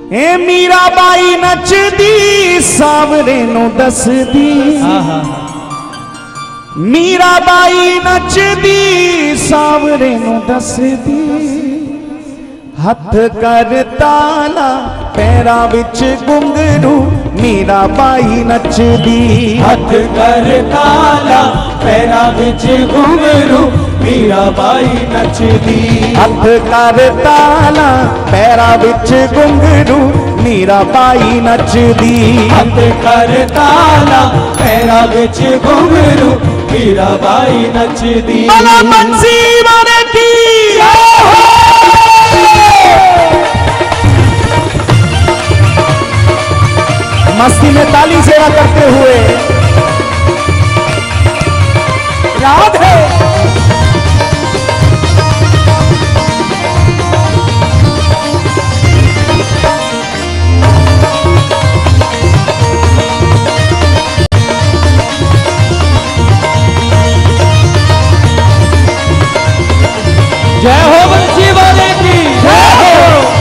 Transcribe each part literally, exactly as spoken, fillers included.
ए मीराबाई नचदी सावरे नु दसदी, मीराबाई नचदी सावरे नु दसदी, हथ कर ताला पैरा विच घुंघरू मीराबाई नचदी, हथ कर ताला पैरा विच घुंघरू मीराबाई नचदी, हथ कर ताला पैरा विच घुंघरू मीराबाई नचदी, हथ कर ताला पैरा विच घुंघरू मीराबाई नचदी। भला बंसी वाले की मस्ती में ताली सेवा करते हुए राधे जय हो बंसी वाले की जय हो।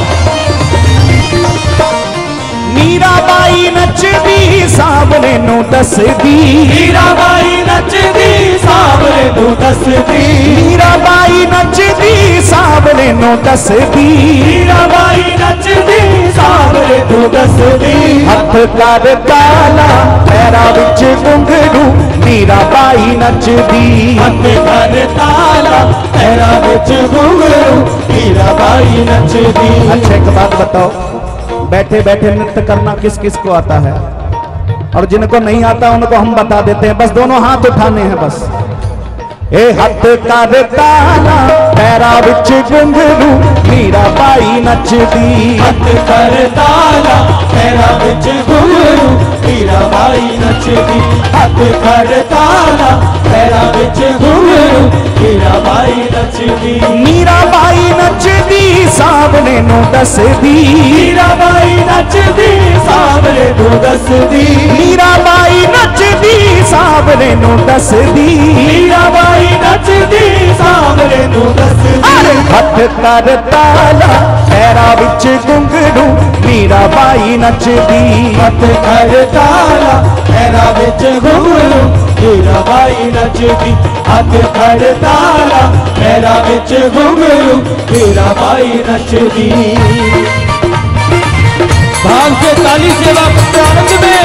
मीराबाई नचदी सावरे नु दसदी, मीराबाई नचदी सावरे नु दसदी, मीराबाई नचदी सावरे नु दसदी, मीराबाई नचदी सावरे नु दसदी, हथ कर ताला पैरा विच घुंघरू मीराबाई नचदी, हथ कर ताला पैरा विच घुंघरू मीराबाई नचदी। अच्छा एक बात बताओ, बैठे बैठे नृत्य करना किस किस को आता है? और जिनको नहीं आता उनको हम बता देते हैं, बस दोनों हाथ उठाने हैं बस। ए हथ कर ताला पैरा विच घुंघरू मीराबाई नचदी, हथ कर ताला पैरा विच घुंघरू मीराबाई नचदी, हथ कर ताला पैरा विच घुंघरू मीराबाई नचदी, मीराबाई नचदी सावरे नु दसदी, मीराबाई नचदी सावरे नु दसदी, मीराबाई नचदी सावरे नु दसदी, मीराबाई नचदी सावरे नु दसदी, अरे हथ कर ताला पैरा विच घुंघरू मीराबाई नचदी, हथ कर ताला पैरा विच घुंघरू मीराबाई नचदी, हथ कर ताला पैरा विच घुंघरू मीराबाई नचदी। भाव से ताली सेवा प्रारंभ में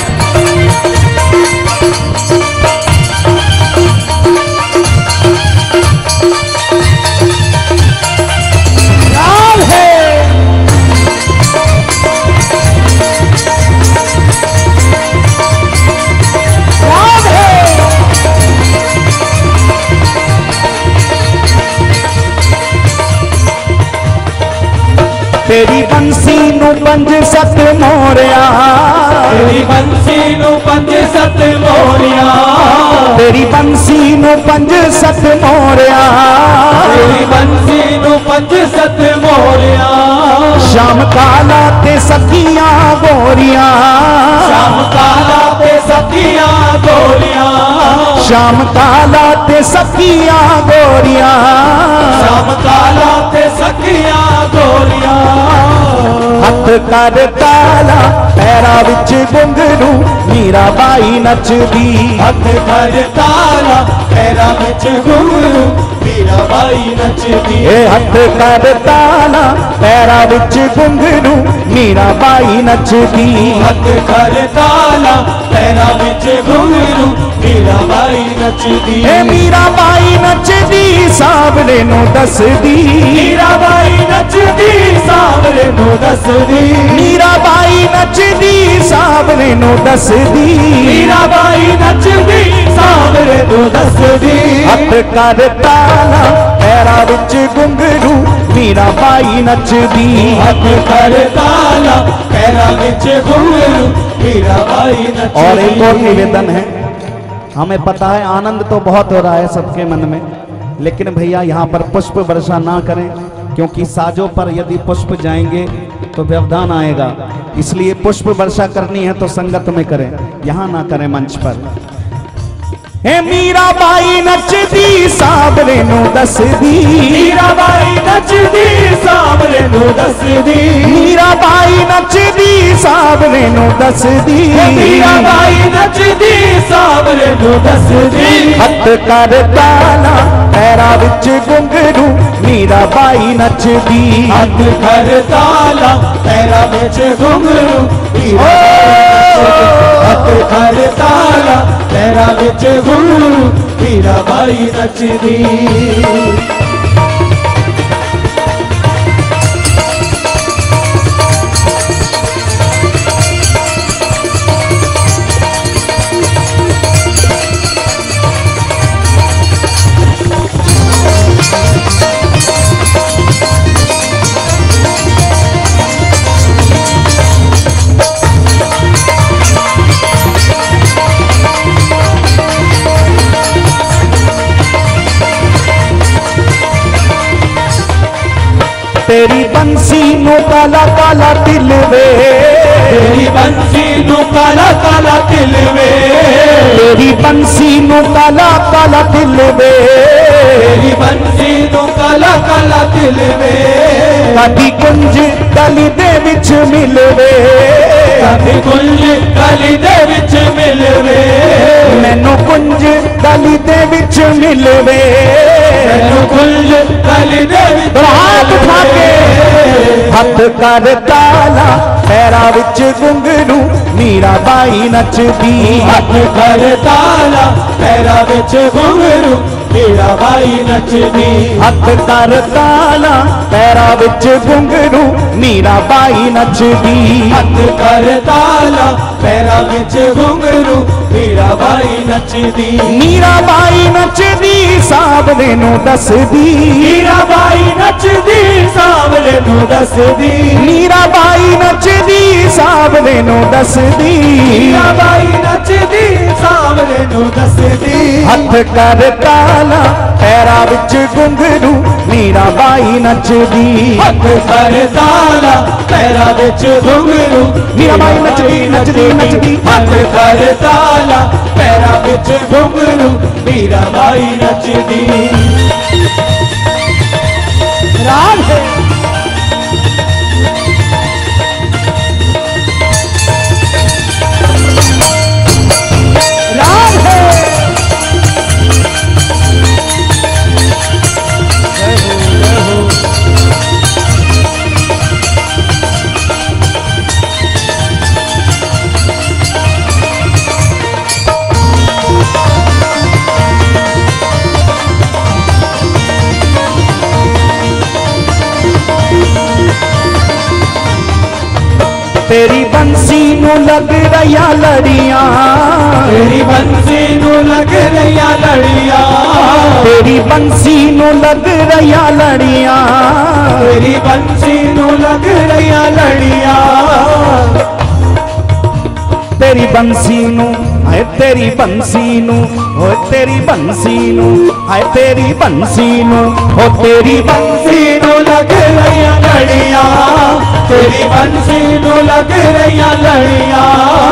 तेरी बंसी नु पंज सत मोरिया, तेरी बंसी नु पंज सत मोरिया, तेरी बंसी नु पंज सत मोरिया, तेरी बंसी नु पंज सत मोरिया, शाम काला ते सखिया गोरिया, शाम काला ते सखिया गोरिया, शाम काला ते सखिया गोरिया, शाम काला ते सखिया गोरिया, हथ कर ताला पैरा विच घुंघरू मीराबाई नचदी, हथ कर ताला पैरा विच घुंघरू मीराबाई नचदी, ए हथ कर ताला पैरा विच घुंघरू मीराबाई नचदी, हथ कर ताला पैरा विच घुंघरू मीराबाई नचदी, ए मीराबाई नचदी सावरे नु दसदी, मीराबाई नचदी सावरे नु दसदी, मीराबाई नचदी सावरे नु दसदी, मीराबाई नचदी सावरे नु दसदी, हथ कर ताला पैरा विच घुंघरू मीराबाई नचदी, हथ कर ताला पैरा विच घुंघरू मीराबाई नचदी। और एक और निवेदन है, हमें पता है आनंद तो बहुत हो रहा है सबके मन में, लेकिन भैया यहाँ पर पुष्प वर्षा ना करें, क्योंकि साजों पर यदि पुष्प जाएंगे तो व्यवधान आएगा, इसलिए पुष्प वर्षा करनी है तो संगत में करें, यहाँ ना करें मंच पर। ए मीरा बाई नचदी साबरे नू दसदी, मीरा बाई नचदी साबरे नू दसदी, मीरा बाई नचदी साबरे नू दसदी, मीरा बाई नचदी साबरे नू दसदी। हथ कर ताला पैरा विच घुंघरू मीरा बाई नचदी, हथ कर ताला पैरा विच घुंघरू हथ कर ताला पैरा विच घुंघरू मीरा बाई नचदी। तेरी बंसी नु काला काला तिल वे, तेरी बंसी नु काला काला तिल वे, तेरी बंसी नु काला काला तिल वे, तेरी बंसी नु काला काला तिल वे। कदी कुंज गली दे विच मिलवे, कदी कुंज गली दे विच मिलवे, मैनू कुंज गली दे विच मिलवे, मैनू कुंज गली दे विच हाथ उठा के हथ कर ताला पैरा विच घुंघरू मीरा बाई नचदी, हथ कर ताला पैरा विच घुंघरू मीरा बाई नचदी, हथ कर ताला पैरा विच घुंघरू मीरा बाई नचदी, हथ कर ताला पैरा विच घुंघरू मीरा बाई नचदी। मीरा बाई नचदी साबरे नू दसदी, मीरा बाई नचदी साबरे नू दसदी, मीरा बाई नचदी साबरे नू दसदी, मीरा बाई नचदी साबरे नू दसदी। हथ कर ताला पैरा विच घुंघरू मीरा बाई नचदी, हथ कर ताला पैरा विच घुंघरू मीरा बाई नचदी नचदी नचदी, हथ कर ताला पैरा विच घुंघरू मीरा बाई नचदी। राम है राम है तेरी बंसी नू लग रहा लड़ियां, तेरी बंसी नू लग रहा लड़ियां, तेरी बंसी नू लग रहा लड़ियां, तेरी बंसी नू लग रहा लड़ियां, तेरी बंसी नू हाय तेरी बंसी नू ओ तेरी बंसी नू हाय तेरी बंसी नू ओ तेरी बंसी नू लग रहा लड़ियां, तेरी बंसी नू लग रहा लड़ियां।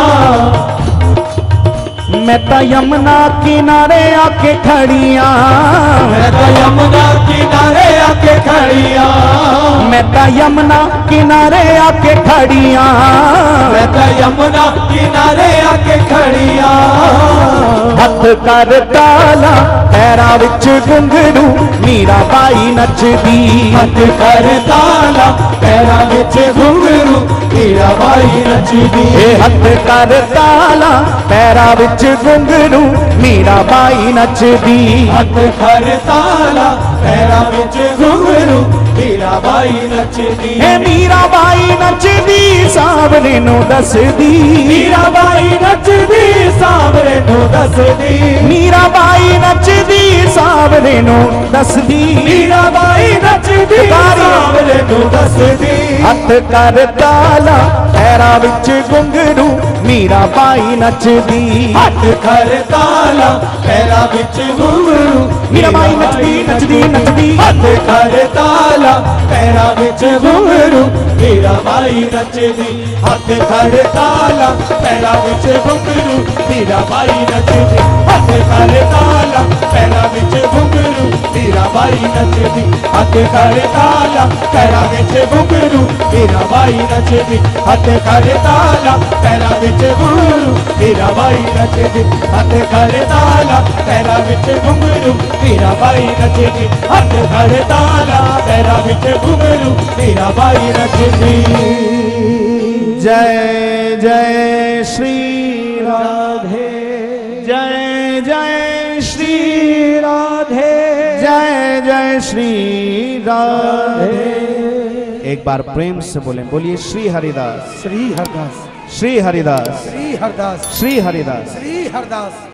मैं तो यमुना किनारे आके खड़ियां, मैं तो यमुना किनारे आके खड़ियां, मैं तो यमुना किनारे आके खड़ियां, मैं तो यमुना किनारे आके खड़ियां। हथ कर ताला पैरा विच घुंघरू मीरा बाई नचदी, हथ कर ताला पैरा विच घुंघरू मीरा बाई नचदी, हथ कर ताला पैरा विच घुंघरू मीरा बाई नचदी, हथ कर ताला पैरा विच घुंघरू मीरा बाई नचदी। ए मीरा बाई नचदी साबरे नू दसदी, मीरा बाई नचदी साबरे नू दसदी, मीरा बाई नचदी साबरे नू दसदी, मीरा बाई नचदी साबरे नू दसदी। हथ कर ताला पैरा विच घुंघरू मीरा बाई नचदी, हथ कर ताला पैरा विच घुंघरू मीरा बाई नचदी नचदी नचदी, हथ कर ताला पैरा विच घुंघरू मीरा मीरा बाई नचदी हथ खड़े ताला पैरा विच घुंघरू मीरा बाई नचदी हथ खड़े ताला पैरा विच घुंघरू मीरा बाई नचदी हथ खड़े ताला पैरा विच घुंघरू मीरा बाई नचदी हथ खड़े ताला पैरा विच घुंघरू मीरा बाई नचदी हथ खड़े ताला पैरा विच घुंघरू मीरा बाई नचदी हथ खड़े ताला पैरा विच घुंघरू मीरा बाई नचदी। जय जय श्री राधे, जय जय श्री राधे, जय जय श्री राधे। एक बार प्रेम से बोलें, बोलिए श्री हरिदास, श्री हरदास, श्री हरिदास, श्री हरदास, श्री हरिदास, श्री हरदास।